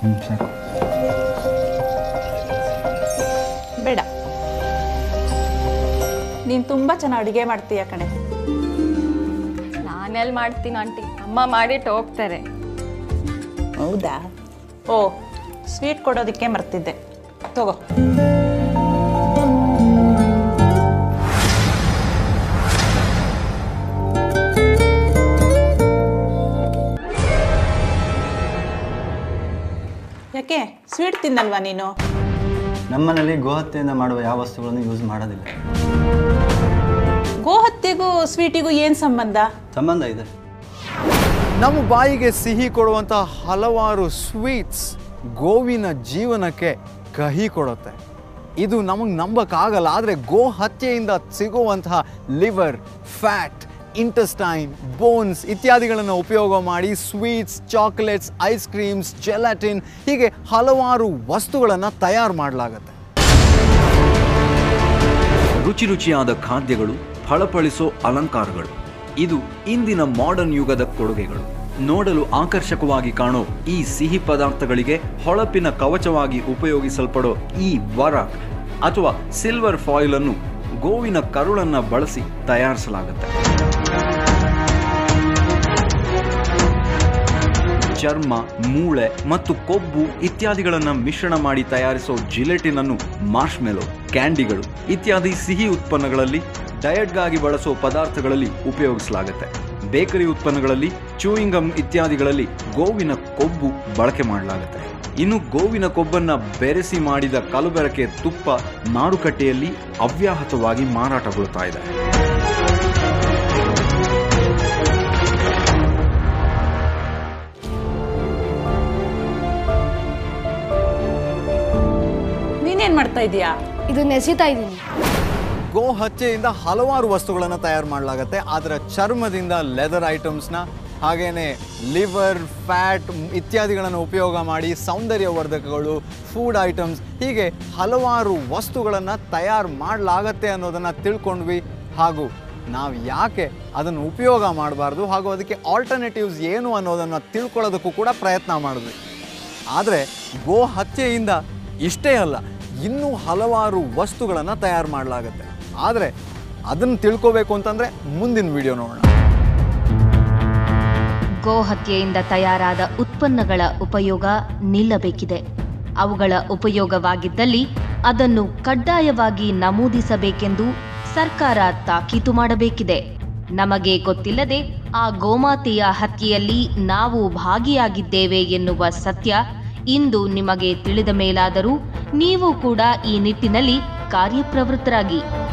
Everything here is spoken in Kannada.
ಸರಿ. ಬೇಡ, ನೀನು ತುಂಬ ಚೆನ್ನಾಗಿ ಅಡುಗೆ ಮಾಡ್ತೀಯ ಕಣೆ. ನಾನೆಲ್ಲಿ ಮಾಡ್ತೀನಿ ಆಂಟಿ, ಅಮ್ಮ ಮಾಡಿಟ್ಟು ಹೋಗ್ತಾರೆ. ಹೌದಾ? ಓ, ಸ್ವೀಟ್ ಕೊಡೋದಕ್ಕೆ ಮರ್ತಿದ್ದೆ, ತಗೋ. ಯಾಕೆ ಸ್ವೀಟ್ ತಿನ್ನಲ್ವಾ ನೀನು? ನಮ್ಮನೇಲಿ ಗೋಹತ್ಯೆಯಿಂದ ಮಾಡುವ ಯಾವ ವಸ್ತುಗಳನ್ನು ಯೂಸ್ ಮಾಡೋದಿಲ್ಲ. ಗೋಹತ್ಯೆಗೂ ಸ್ವೀಟಿಗೂ ಏನು ಸಂಬಂಧ? ಸಂಬಂಧ ಇದೆ. ನಮ್ಮ ಬಾಯಿಗೆ ಸಿಹಿ ಕೊಡುವಂಥ ಹಲವಾರು ಸ್ವೀಟ್ಸ್ ಗೋವಿನ ಜೀವನಕ್ಕೆ ಕಹಿ ಕೊಡುತ್ತೆ. ಇದು ನಮಗೆ ನಂಬಕ್ಕಾಗಲ್ಲ. ಆದರೆ ಗೋ ಹತ್ಯೆಯಿಂದ ಸಿಗುವಂತಹ ಲಿವರ್, ಫ್ಯಾಟ್, ಇಂಟೆಸ್ಟೈನ್, ಬೋನ್ಸ್ ಇತ್ಯಾದಿಗಳನ್ನು ಉಪಯೋಗ ಮಾಡಿ sweets, chocolates, ice creams, gelatin ಹೀಗೆ ಹಲವಾರು ವಸ್ತುಗಳನ್ನು ತಯಾರು ಮಾಡಲಾಗುತ್ತೆ. ರುಚಿ ರುಚಿಯಾದ ಖಾದ್ಯಗಳು, ಫಳಫಳಿಸೋ ಅಲಂಕಾರಗಳು, ಇದು ಇಂದಿನ ಮಾಡರ್ನ್ ಯುಗದ ಕೊಡುಗೆಗಳು. ನೋಡಲು ಆಕರ್ಷಕವಾಗಿ ಕಾಣೋ ಈ ಸಿಹಿ ಪದಾರ್ಥಗಳಿಗೆ ಹೊಳಪಿನ ಕವಚವಾಗಿ ಉಪಯೋಗಿಸಲ್ಪಡೋ ಈ ವರಾಕ್ ಅಥವಾ ಸಿಲ್ವರ್ ಫಾಯಿಲ್ ಅನ್ನು ಗೋವಿನ ಕರುಳನ್ನ ಬಳಸಿ ತಯಾರಿಸಲಾಗುತ್ತೆ. ಚರ್ಮ, ಮೂಳೆ ಮತ್ತು ಕೊಬ್ಬು ಇತ್ಯಾದಿಗಳನ್ನು ಮಿಶ್ರಣ ಮಾಡಿ ತಯಾರಿಸೋ ಜಿಲೆಟಿನ್ ಅನ್ನು ಮಾರ್ಷ್ಮೆಲೋ, ಕ್ಯಾಂಡಿಗಳು ಇತ್ಯಾದಿ ಸಿಹಿ ಉತ್ಪನ್ನಗಳಲ್ಲಿ, ಡಯಟ್ಗಾಗಿ ಬಳಸೋ ಪದಾರ್ಥಗಳಲ್ಲಿ ಉಪಯೋಗಿಸಲಾಗುತ್ತೆ. ಬೇಕರಿ ಉತ್ಪನ್ನಗಳಲ್ಲಿ, ಚೂಯಿಂಗ್ ಗಮ್ ಇತ್ಯಾದಿಗಳಲ್ಲಿ ಗೋವಿನ ಕೊಬ್ಬು ಬಳಕೆ ಮಾಡಲಾಗುತ್ತೆ. ಇನ್ನು ಗೋವಿನ ಕೊಬ್ಬನ್ನ ಬೆರೆಸಿ ಮಾಡಿದ ಕಲಬೆರಕೆ ತುಪ್ಪ ಮಾರುಕಟ್ಟೆಯಲ್ಲಿ ಅವ್ಯಾಹತವಾಗಿ ಮಾರಾಟಗೊಳ್ತಾ ಇದೆ. ನೀನೇನ್ ಮಾಡ್ತಾ ಇದೀಯಾ? ಇದನ್ನ ಎಸಿತಾ ಇದ್ದೀನಿ. ಗೋ ಹತ್ಯೆಯಿಂದ ಹಲವಾರು ವಸ್ತುಗಳನ್ನು ತಯಾರು ಮಾಡಲಾಗುತ್ತೆ. ಅದರ ಚರ್ಮದಿಂದ ಲೆದರ್ ಐಟಮ್ಸ್ನ, ಹಾಗೇನೆ ಲಿವರ್, ಫ್ಯಾಟ್ ಇತ್ಯಾದಿಗಳನ್ನು ಉಪಯೋಗ ಮಾಡಿ ಸೌಂದರ್ಯವರ್ಧಕಗಳು, ಫುಡ್ ಐಟಮ್ಸ್ ಹೀಗೆ ಹಲವಾರು ವಸ್ತುಗಳನ್ನು ತಯಾರು ಮಾಡಲಾಗತ್ತೆ ಅನ್ನೋದನ್ನು ತಿಳ್ಕೊಂಡ್ವಿ. ಹಾಗೂ ನಾವು ಯಾಕೆ ಅದನ್ನು ಉಪಯೋಗ ಮಾಡಬಾರ್ದು ಹಾಗೂ ಅದಕ್ಕೆ ಆಲ್ಟರ್ನೇಟಿವ್ಸ್ ಏನು ಅನ್ನೋದನ್ನು ತಿಳ್ಕೊಳ್ಳೋದಕ್ಕೂ ಕೂಡ ಪ್ರಯತ್ನ ಮಾಡಿದ್ವಿ. ಆದರೆ ಗೋ ಹತ್ಯೆಯಿಂದ ಇಷ್ಟೇ ಅಲ್ಲ, ಇನ್ನೂ ಹಲವಾರು ವಸ್ತುಗಳನ್ನು ತಯಾರು ಮಾಡಲಾಗುತ್ತೆ. ಆದರೆ ಅದನ್ನು ತಿಳ್ಕೋಬೇಕು ಅಂತಂದರೆ ಮುಂದಿನ ವಿಡಿಯೋ ನೋಡೋಣ. ಗೋ ಹತ್ಯೆಯಿಂದ ತಯಾರಾದ ಉತ್ಪನ್ನಗಳ ಉಪಯೋಗ ನಿಲ್ಲಬೇಕಿದೆ. ಅವುಗಳ ಉಪಯೋಗವಾಗಿದ್ದಲ್ಲಿ ಅದನ್ನು ಕಡ್ಡಾಯವಾಗಿ ನಮೂದಿಸಬೇಕೆಂದು ಸರ್ಕಾರ ತಾಕೀತು ಮಾಡಬೇಕಿದೆ. ನಮಗೆ ಗೊತ್ತಿಲ್ಲದೆ ಆ ಗೋಮಾತೆಯ ಹತ್ಯೆಯಲ್ಲಿ ನಾವು ಭಾಗಿಯಾಗಿದ್ದೇವೆ ಎನ್ನುವ ಸತ್ಯ ಇಂದು ನಿಮಗೆ ತಿಳಿದ ಮೇಲಾದರೂ ನೀವು ಕೂಡ ಈ ನಿಟ್ಟಿನಲ್ಲಿ ಕಾರ್ಯಪ್ರವೃತ್ತರಾಗಿ